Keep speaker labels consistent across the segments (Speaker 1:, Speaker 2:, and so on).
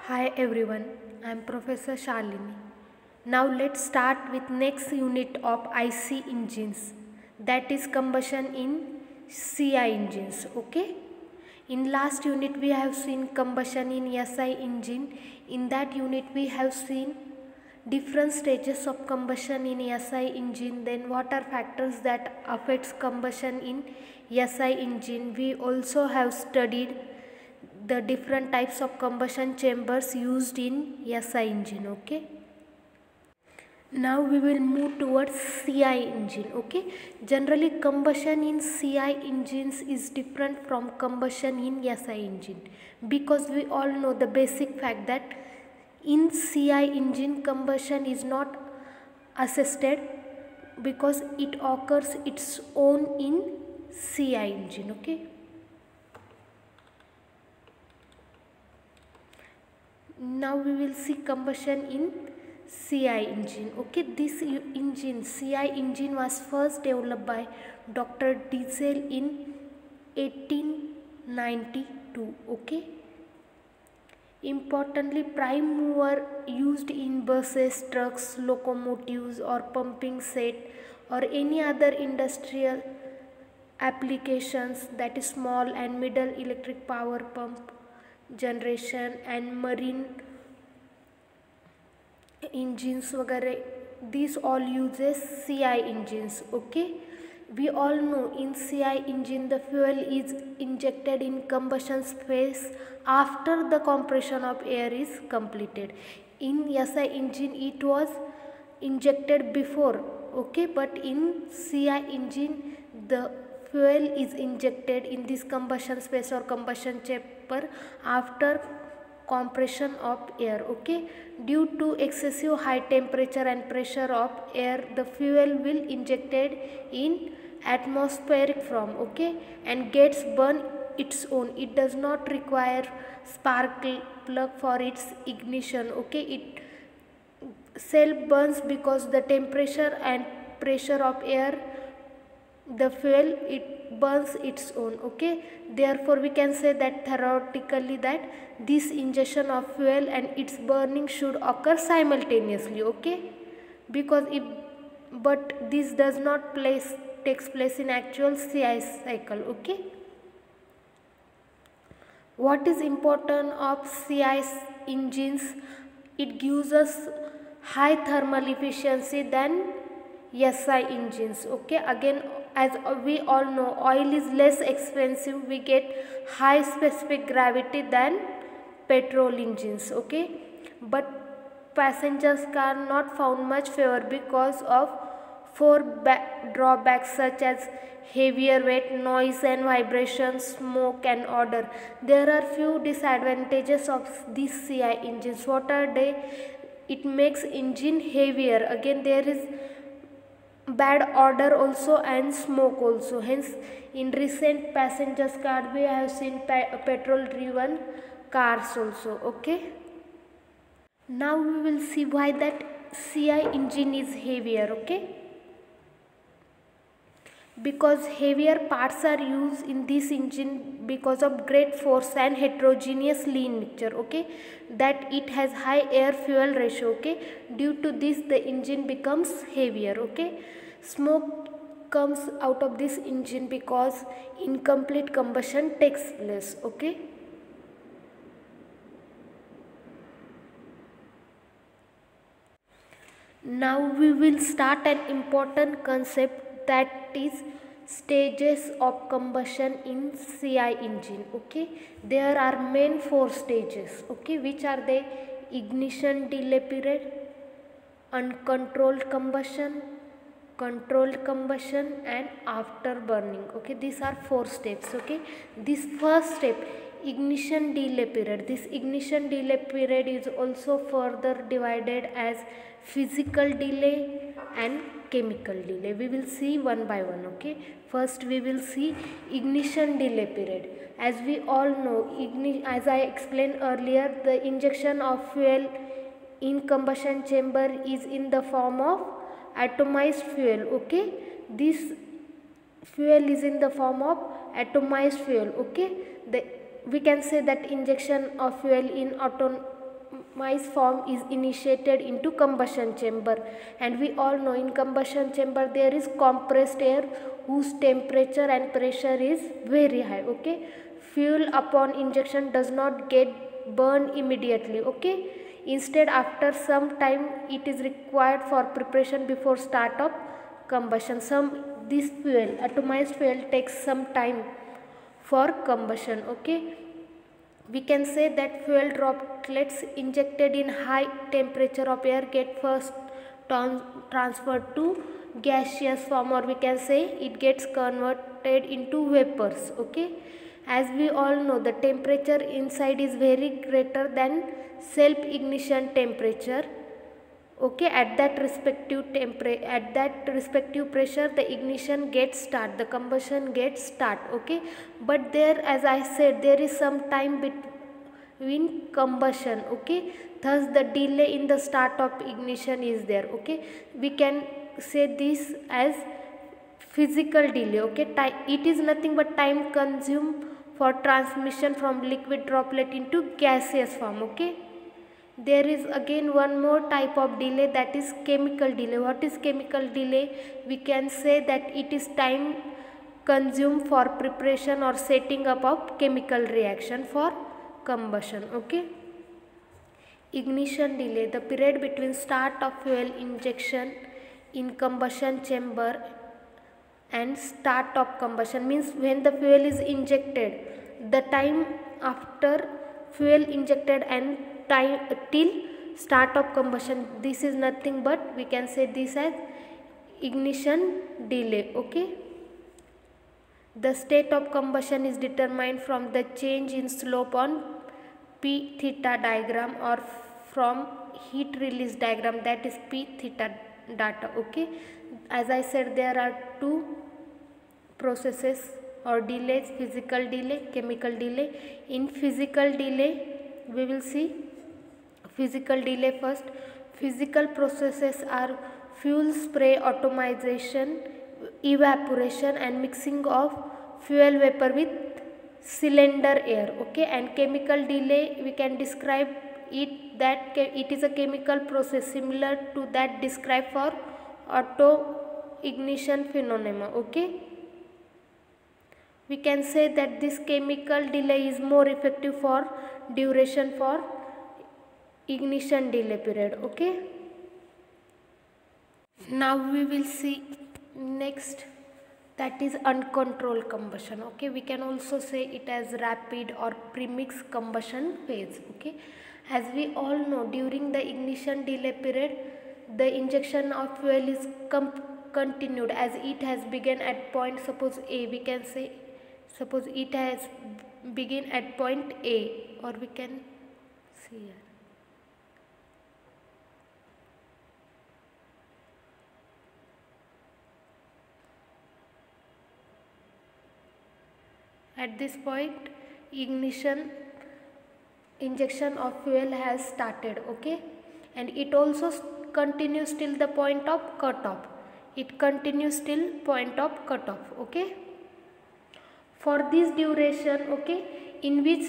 Speaker 1: Hi everyone, I am Professor Shalini. Now let's start with next unit of IC engines, that is combustion in CI engines. Okay, in last unit we have seen combustion in SI engine. In that unit we have seen different stages of combustion in SI engine, then what are factors that affects combustion in SI engine. We also have studied the different types of combustion chambers used in SI engine. Okay, now we will move towards CI engine. Okay, generally combustion in CI engines is different from combustion in SI engine, because we all know the basic fact that in CI engine combustion is not assisted, because it occurs its own in CI engine. Okay, now we will see combustion in CI engine. Okay, this engine, CI engine, was first developed by Dr. Diesel in 1892. Okay, importantly, prime mover used in buses, trucks, locomotives or pumping set or any other industrial applications, that is small and middle electric power pump generation and marine engines वगैरह, these all uses CI engines. Okay, we all know in CI engine the fuel is injected in combustion phase after the compression of air is completed. In SI engine it was injected before. Okay, but in CI engine the fuel is injected in this combustion space or combustion chamber after compression of air. Okay, due to excessive high temperature and pressure of air, the fuel will injected in atmospheric form. Okay, and gets burned its own. It does not require spark plug for its ignition. Okay, it self burns because the temperature and pressure of air, the fuel, it burns its own. Okay, therefore we can say that theoretically that this injection of fuel and its burning should occur simultaneously. Okay, because if, but this does not takes place in actual CI cycle. Okay, what is important of CI engines? It gives us high thermal efficiency than SI engines. Okay, again, as we all know, oil is less expensive, we get high specific gravity than petrol engines. Okay, but passengers car not found much favor because of four drawbacks such as heavier weight, noise and vibration, smoke and odor. There are few disadvantages of these CI engines. What are they? It makes engine heavier. Again, there is bad odor also and smoke also. Hence, in recent passengers car we have seen petrol driven cars also. Okay, now we will see why that CI engine is heavier. Okay, because heavier parts are used in this engine because of great force and heterogeneous lean mixture. Okay, that it has high air fuel ratio. Okay, due to this the engine becomes heavier. Okay, smoke comes out of this engine because incomplete combustion takes place. Okay, now we will start an important concept, that is stages of combustion in CI engine. Okay, there are main four stages. Okay, which are they? Ignition delay period, uncontrolled combustion, controlled combustion and after burning. Okay, these are four steps. Okay, this first step, ignition delay period, this ignition delay period is also further divided as physical delay and chemical delay. We will see one by one. Okay, first we will see ignition delay period. As we all know, as I explained earlier, the injection of fuel in combustion chamber is in the form of atomized fuel. Okay, this fuel is in the form of atomized fuel. Okay, we can say that injection of fuel in optimized form is initiated into combustion chamber. And we all know in combustion chamber there is compressed air whose temperature and pressure is very high. Okay, fuel upon injection does not get burned immediately. Okay, instead after some time it is required for preparation before start of combustion. This fuel, atomized fuel, takes some time for combustion. Okay, we can say that fuel droplets injected in high temperature of air get first transferred to gaseous form, or we can say it gets converted into vapors. Okay, as we all know the temperature inside is very greater than self ignition temperature. Okay, at that respective pressure the ignition gets start, the combustion gets start. Okay, but there, as I said, there is some time between combustion. Okay, thus the delay in the start of ignition is there. Okay, we can say this as physical delay. Okay, it is nothing but time consumed for transmission from liquid droplet into gaseous form. Okay, there is again one more type of delay, that is chemical delay. What is chemical delay? We can say that it is time consumed for preparation or setting up of chemical reaction for combustion. Okay, ignition delay, the period between start of fuel injection in combustion chamber and start of combustion, means when the fuel is injected, the time after fuel injected and time till start of combustion, this is nothing but we can say this as ignition delay. Okay, the state of combustion is determined from the change in slope on P theta diagram or from heat release diagram, that is P theta data. Okay, as I said, there are two processes or delays: physical delay, chemical delay. In physical delay we will see physical delay first. Physical processes are fuel spray atomization, evaporation and mixing of fuel vapor with cylinder air. Okay, and chemical delay we can describe it that it is a chemical process similar to that described for auto ignition phenomena. Okay, we can say that this chemical delay is more effective for duration for ignition delay period. Okay, now we will see next, that is uncontrolled combustion. Okay, we can also say it as rapid or premix combustion phase. Okay, as we all know, during the ignition delay period the injection of fuel is continued as it has begun at point, suppose A, we can say suppose it has begin at point A, or we can see here. At this point injection of fuel has started. Okay, and it also continues till the point of cutoff. It continues till point of cutoff. Okay, for this duration, okay, in which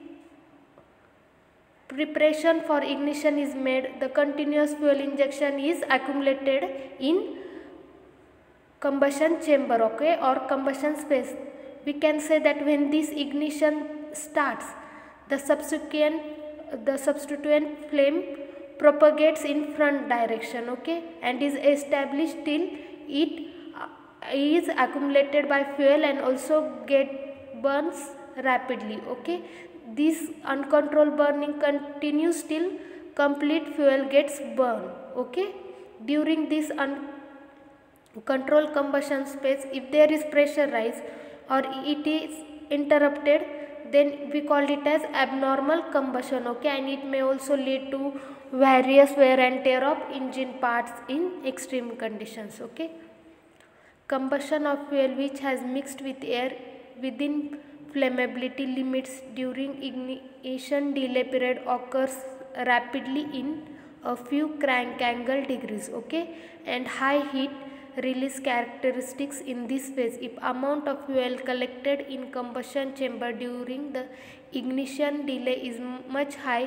Speaker 1: preparation for ignition is made, the continuous fuel injection is accumulated in combustion chamber. Okay, or combustion space. We can say that when this ignition starts, the substituent flame propagates in front direction. Okay, and is established till it is accumulated by fuel and also burns rapidly. Okay, this uncontrolled burning continues till complete fuel gets burned. Okay, during this uncontrolled combustion space, if there is pressure rise or it is interrupted, then we call it as abnormal combustion. Okay, and it may also lead to various wear and tear of engine parts in extreme conditions. Okay, combustion of fuel which has mixed with air within flammability limits during ignition delay period occurs rapidly in a few crank angle degrees. Okay, and high heat release characteristics in this phase. If amount of fuel collected in combustion chamber during the ignition delay is much high,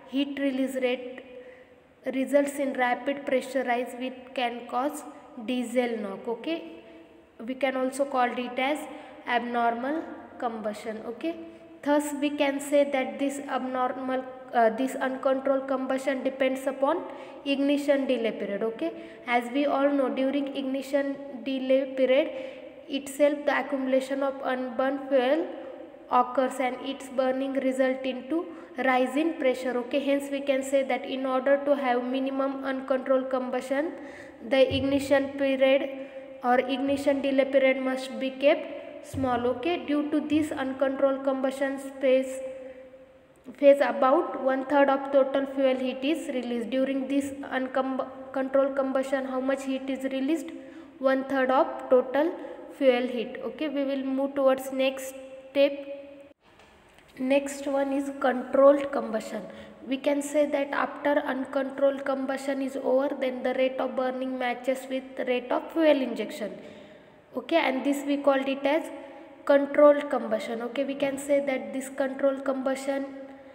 Speaker 1: heat release rate results in rapid pressure rise which can cause diesel knock. Okay, we can also call it as abnormal combustion. Okay, thus we can say that this uncontrolled combustion depends upon ignition delay period. Okay, as we all know, during ignition delay period itself the accumulation of unburned fuel occurs and its burning result into rise in pressure. Okay, hence we can say that in order to have minimum uncontrolled combustion, the ignition period or ignition delay period must be kept small. Okay, due to this uncontrolled combustion phase about 1/3 of total fuel heat is released. During this uncontrolled combustion, how much heat is released? 1/3 of total fuel heat. Okay, we will move towards next step. Next one is controlled combustion. We can say that after uncontrolled combustion is over, then the rate of burning matches with the rate of fuel injection. Okay, and this we called it as controlled combustion. Okay, we can say that this controlled combustion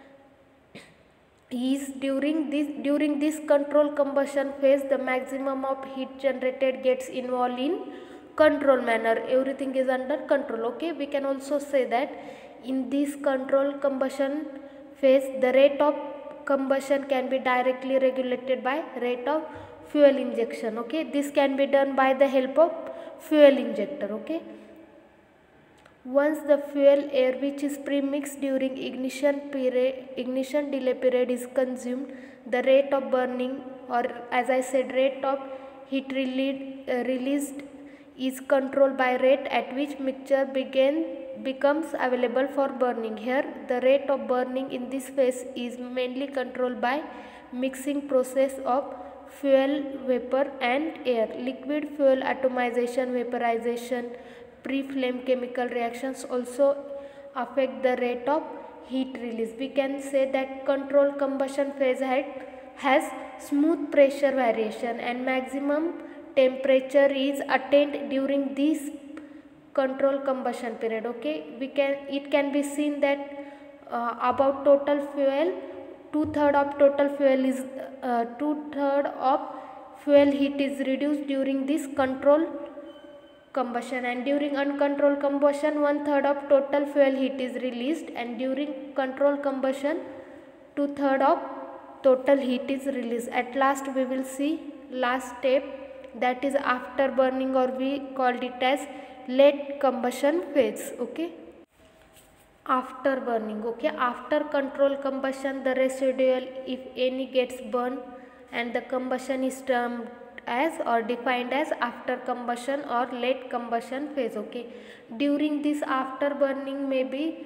Speaker 1: is during this controlled combustion phase, the maximum of heat generated gets involved in control manner. Everything is under control. Okay, we can also say that in this controlled combustion phase, the rate of combustion can be directly regulated by rate of fuel injection. Okay, this can be done by the help of fuel injector. Okay, once the fuel air which is premixed during ignition delay period is consumed, the rate of burning, or as I said, rate of heat released is controlled by rate at which mixture becomes available for burning. Here the rate of burning in this phase is mainly controlled by mixing process of fuel vapor and air. Liquid fuel atomization, vaporization, pre-flame chemical reactions also affect the rate of heat release. We can say that controlled combustion phase has smooth pressure variation and maximum temperature is attained during this controlled combustion period. Okay, it can be seen that about total fuel, 2/3 of total fuel is 2/3 of fuel heat is reduced during this controlled combustion, and during uncontrolled combustion 1/3 of total fuel heat is released, and during controlled combustion 2/3 of total heat is released. At last we will see last step, that is after burning, or we called it as late combustion phase. Okay, after burning. Okay, after controlled combustion, the residual, if any, gets burned and the combustion is termed as or defined as after combustion or late combustion phase. Okay, during this after burning may be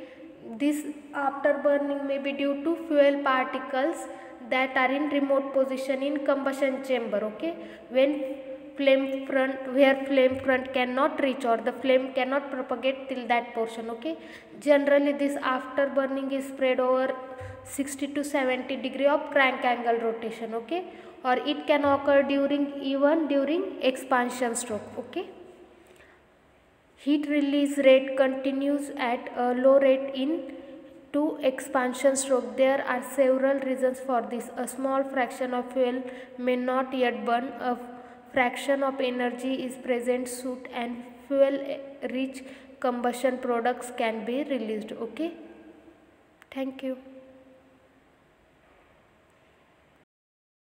Speaker 1: due to fuel particles that are in remote position in combustion chamber. Okay, where flame front cannot reach, or the flame cannot propagate till that portion. Okay, generally this after burning is spread over 60 to 70 degree of crank angle rotation. Okay, or it can occur even during expansion stroke. Okay, heat release rate continues at a low rate in to expansion stroke. There are several reasons for this. A small fraction of fuel may not yet burn, a fraction of energy is present soot, and fuel rich combustion products can be released. Okay, thank you.